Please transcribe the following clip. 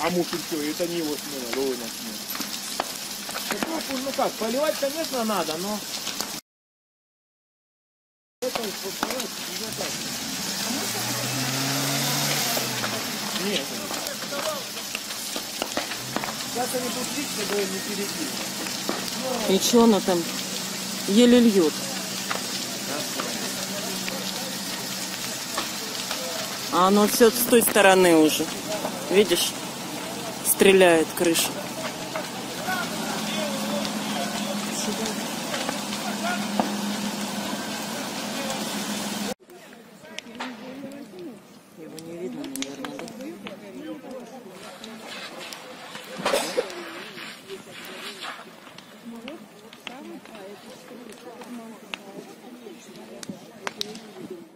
А мусор все, это не его смена, ровно смена. Ну как, поливать, конечно, надо, но... Это поливать безопасно. Нет. Сейчас они тут лить, чтобы не перепили. И что оно там еле льет? А оно все с той стороны уже. Видишь? Стреляет крыша. Его не видно, наверное, да?